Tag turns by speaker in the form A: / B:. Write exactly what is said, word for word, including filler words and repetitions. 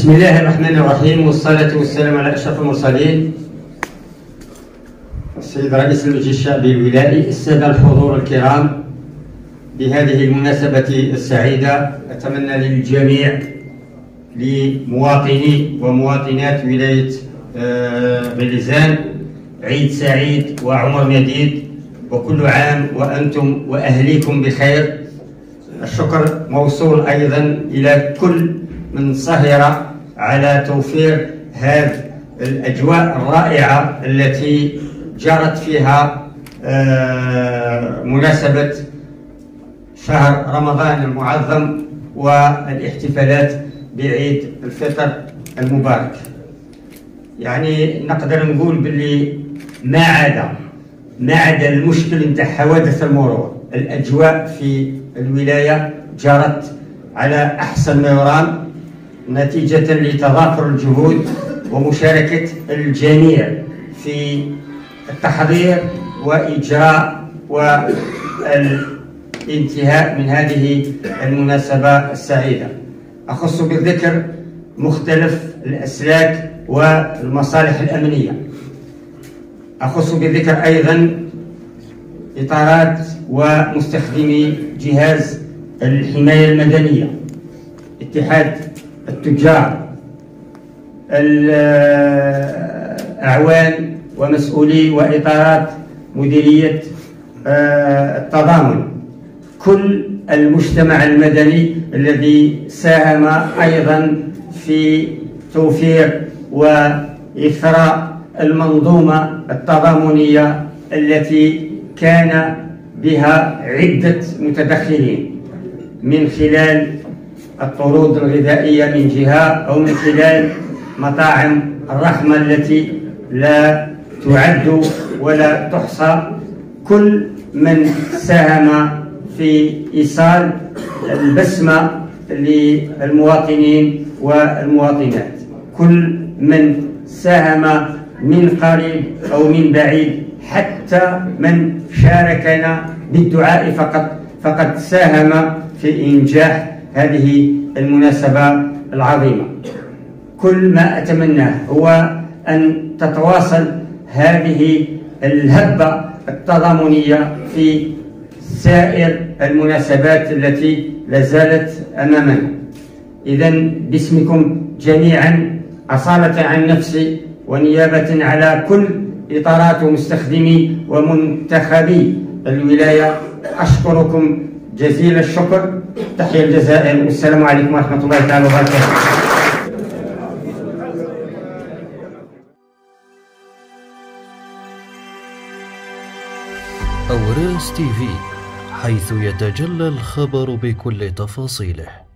A: بسم الله الرحمن الرحيم، والصلاة والسلام على أشرف المرسلين. السيد رئيس المجلس الشعبي الولائي، السادة الحضور الكرام، بهذه المناسبة السعيدة أتمنى للجميع، لمواطني ومواطنات ولاية غليزان، عيد سعيد وعمر مديد، وكل عام وأنتم وأهليكم بخير. الشكر موصول أيضا إلى كل من سهر على توفير هذه الأجواء الرائعة التي جرت فيها مناسبة شهر رمضان المعظم والاحتفالات بعيد الفطر المبارك. يعني نقدر نقول باللي ما عدا ما عدا المشكل نتاع حوادث المرور، الأجواء في الولاية جرت على أحسن ما يرام، نتيجة لتضافر الجهود ومشاركة الجميع في التحضير وإجراء والانتهاء من هذه المناسبة السعيدة. أخص بالذكر مختلف الأسلاك والمصالح الأمنية. أخص بالذكر أيضا إطارات ومستخدمي جهاز الحماية المدنية، اتحاد التجار، الأعوان ومسؤولي وإطارات مديرية التضامن، كل المجتمع المدني الذي ساهم أيضا في توفير وإثراء المنظومة التضامنية التي كان بها عدة متدخلين، من خلال الطرود الغذائية من جهة، أو من خلال مطاعم الرحمة التي لا تعد ولا تحصى. كل من ساهم في إيصال البسمة للمواطنين والمواطنات، كل من ساهم من قريب أو من بعيد، حتى من شاركنا بالدعاء فقط فقد ساهم في إنجاح هذه المناسبة العظيمة. كل ما أتمناه هو أن تتواصل هذه الهبة التضامنية في سائر المناسبات التي لازالت أمامنا. إذن باسمكم جميعا، أصالة عن نفسي ونيابة على كل إطارات ومستخدمي ومنتخبي الولاية، أشكركم جزيل الشكر. تحية الجزائر، والسلام عليكم ورحمة الله تعالى وبركاته.
B: أوراس تي في، حيث يتجلى الخبر بكل تفاصيله.